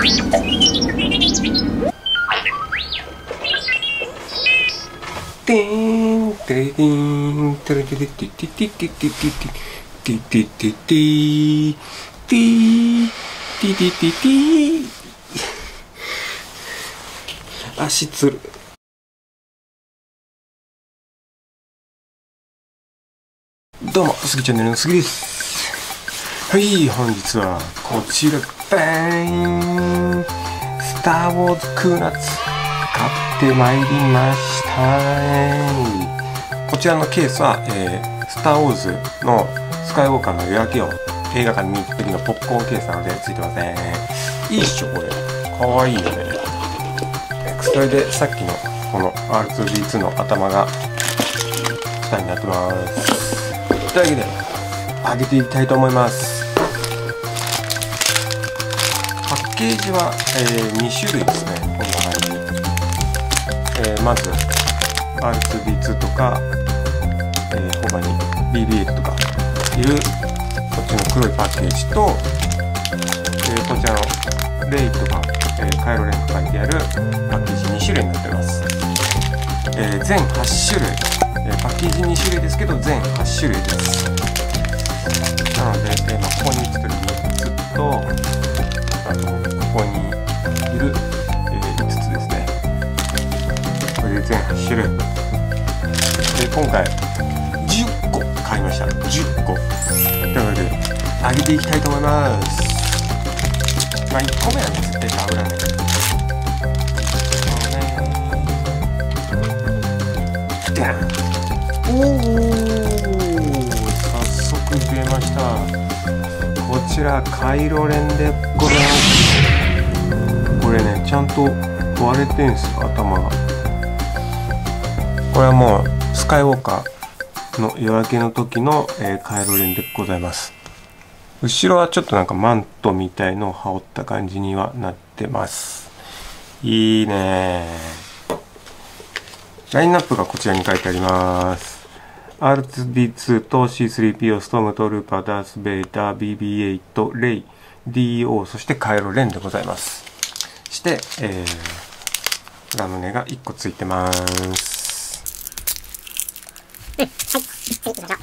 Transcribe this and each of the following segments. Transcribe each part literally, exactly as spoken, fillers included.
てーんてれてーんてれてれてててててててててててててててて足つる。どうも、すぎチャンネルのすぎです。はい、本日はこちら、バーンスター・ウォーズ・クーナッツ買ってまいりましたね。こちらのケースは、えー、スター・ウォーズのスカイウォーカーの夜明けを映画館に見に行く時のポップコーンケースなのでついてますね。いいっしょ、これ。かわいいよね。それでさっきのこの アールツーディーツー の頭が下になってます。というわけで開けていきたいと思います。パッケージは、えー、に種類ですね。こんな感じ、えー、まず アールツーディーツー とか、えー、他に ビービーエイト とかいうこっちの黒いパッケージと、えー、こちらのレイとか、えー、カイロレンが書いてあるパッケージに種類になっています。えー、全はち種類、えー、パッケージに種類ですけど全はち種類です。なので、えーまあ、ここに写ってるみっつと、あとここにいる、えー、いつつですね。これで全はち種類で、今回じゅっこ買いました。じゅっこ。というわけで揚げていきたいと思います。まあいっこめはね、絶対油ね。おお、早速出ました。こちらカイロレンでございます。これね、ちゃんと割れてんすよ、頭が。これはもうスカイウォーカーの夜明けの時の、えー、カイロレンでございます。後ろはちょっとなんかマントみたいのを羽織った感じにはなってます。いいねー。ラインナップがこちらに書いてあります。アールツーディーツー と シースリーピーオー、ストームトルーパー、ダース・ベイダー、ビービーエイト、レイ、ディーオー、そしてカイロレンでございます。して、えー、ラムネがいっこついてます。 うん、はい、はい、行きましょう。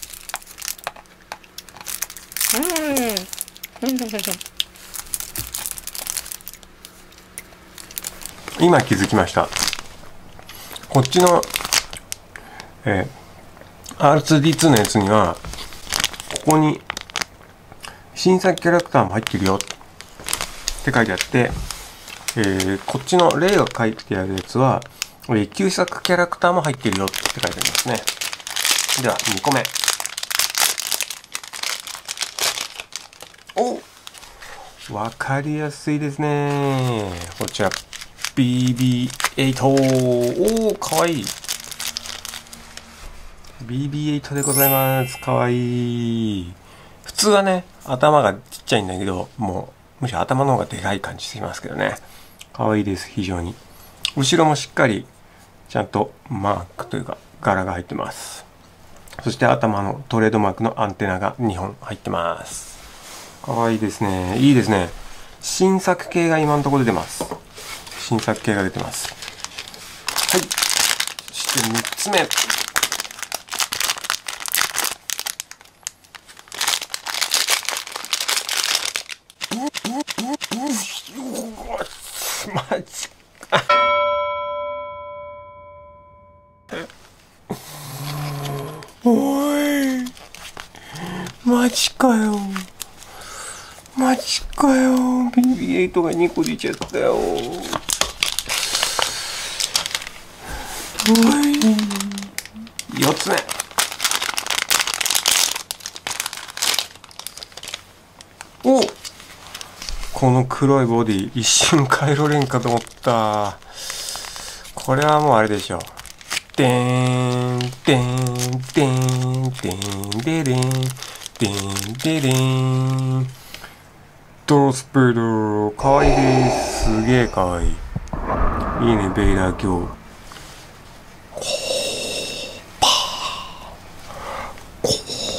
今気づきました。こっちの、えー、アールツーディーツー のやつにはここに新作キャラクターも入ってるよって書いてあって、えー、こっちの例が書いてあるやつは、えー、旧作キャラクターも入ってるよって書いてありますね。ではにこめ。お、わかりやすいですね。こちら ビービーエイト。おお、かわいい。ビービーエイト でございます。かわいい。普通はね、頭がちっちゃいんだけど、もうむしろ頭の方がでかい感じしてきますけどね。かわいいです、非常に。後ろもしっかりちゃんとマークというか柄が入ってます。そして頭のトレードマークのアンテナがにほん入ってます。かわいいですね。いいですね。新作系が今のところ出てます。新作系が出てます。はい。そしてみっつめ。マジか。おい。マジかよ。マジかよ。ビービーエイト がにこ出ちゃったよ。おい。よっつめ。お、この黒いボディ、一瞬カイロレンかと思った。これはもうあれでしょ。でーん、でーん、でーん、でーん、ででーん、でーん、ででーん。ドロースペード、かわいいです。すげえかわいい。いいね、ベイダー今日。パー。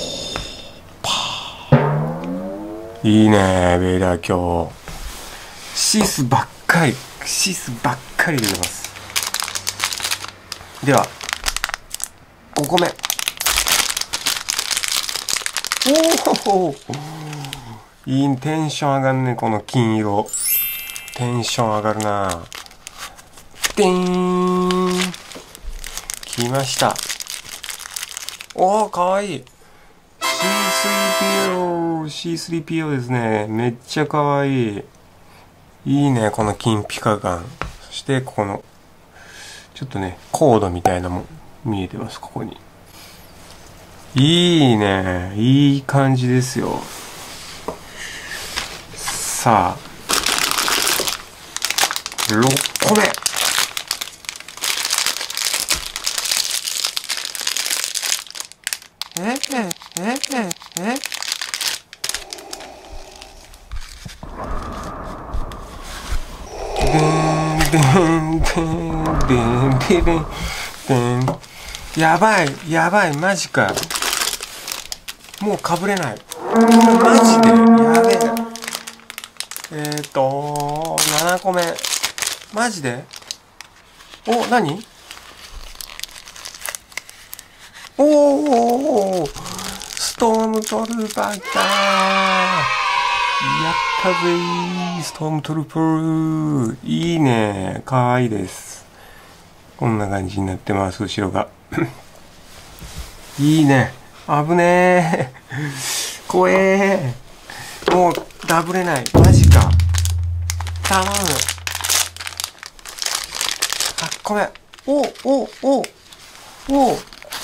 パー。いいね、ベイダー今日。 シースばっかりシースばっかり出てます。ではごこめ。おお、いいテンション上がるね。この金色テンション上がるな。でーん、来ました。おお、かわいい シースリーピーオー シースリーピーオー ですね。めっちゃかわいい。いいね、この金ピカ感。そしてここのちょっとねコードみたいなのも見えてます。ここにいいね、いい感じですよ。さあろっこめ。えええええでんでんでんでんでんでん。やばいやばい、マジか。もうかぶれない。マジでやべえ。えっとななこめ。マジで。お、何。おーおー、ストームトルーパー来たー。やったぜー、ストームトルーパー。いいね、かわいいです。こんな感じになってます、後ろが。いいね、危ねー。怖えー。もうダブれない、マジか。頼む。はちこめ。おおおお、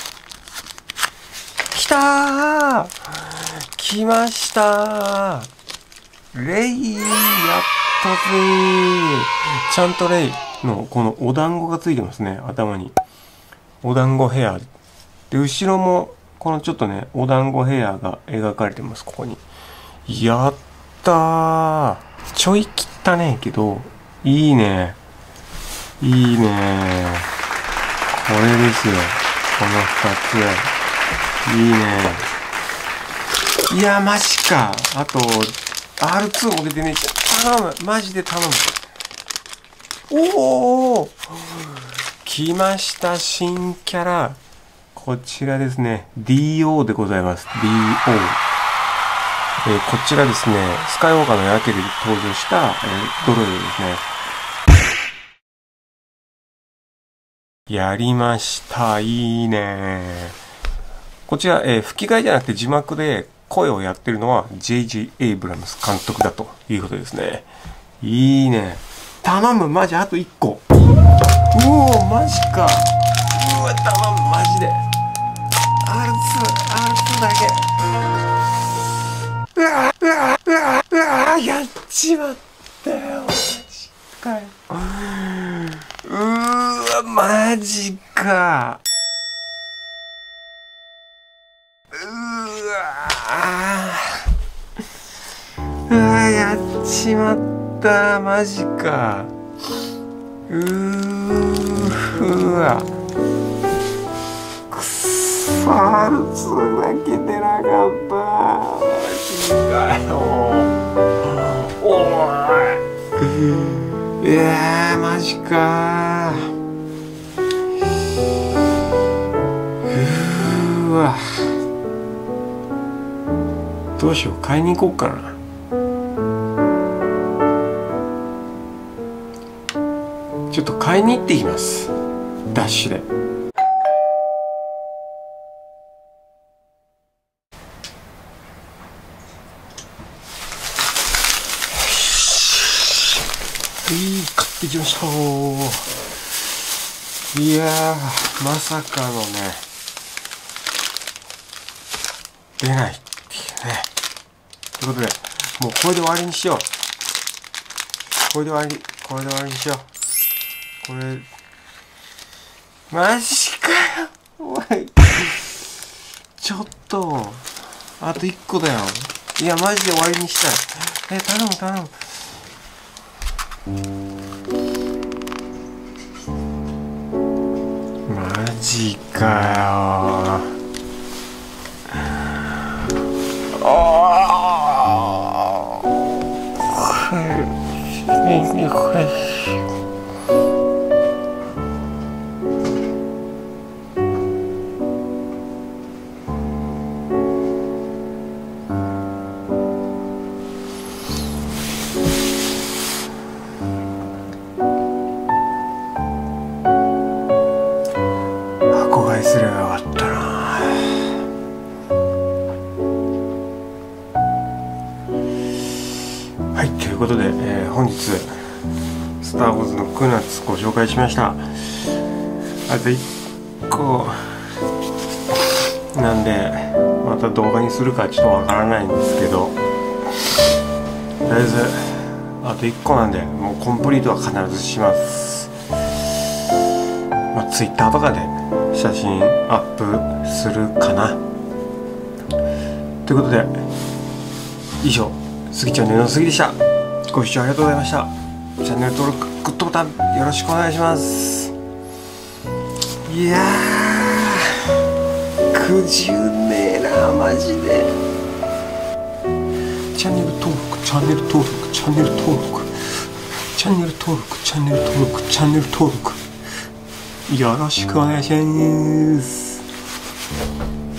来たー、来ましたー。レイ、やったぜー。ちゃんとレイのこのお団子がついてますね、頭に。お団子ヘアで、後ろもこのちょっとねお団子ヘアが描かれてます、ここに。やったー。ちょい切ったねけどいいね、いいね。これですよ、このふたつ。いいね。いや、マジか。あと アールツー も出てね。頼む、マジで頼む。おお、来ました、新キャラ。こちらですね、 ディーオー でございます。 ディーオー、えー、こちらですね、スカイウォーカーの夜景で登場した、えー、ドロイドですね。やりました。いいね。こちら、えー、吹き替えじゃなくて字幕で声をやってるのは ジェイジェイ エイブラムス監督だということですね。いいね。頼む、マジあといっこ。うお、マジか。うわ、頼む、マジで。アールツー、アールツー だけ。うわうわうわうわ、やっちまったよ。マジかよ。うーわ、マジか。うーわー、うわ、やっちまった、マジか。うーうわ、くっそ、アールツー だけ出なかった。マジかよ。おーい、いやー、マジかー。うーわ、どうしよう、買いに行こうかな。ちょっと買いに行ってきます、ダッシュで。はい、買ってきましたー。いやー、まさかのね、出ないっていうね。ということで、もうこれで終わりにしよう。これで終わり、これで終わりにしよう。これ、マジかよ。おい、ちょっと、あといっこだよ。いや、マジで終わりにしたい。え、頼む頼む。マジかよ。ああ。 箱買いすればよかったな。はい、ということで、えー、本日スター・ウォーズのクナツご紹介しました。あといっこなんでまた動画にするかちょっとわからないんですけど、とりあえずあといっこなんでもうコンプリートは必ずします。まあ、ツイッターとかで写真アップするかな。ということで以上、スギちゃんののすぎでした。ご視聴ありがとうございました。チャンネル登録、グッドボタンよろしくお願いします。いやー、くじゅうねえなマジで。チャンネル登録、チャンネル登録、チャンネル登録、チャンネル登録、チャンネル登録、チャンネル登録よろしくお願いします。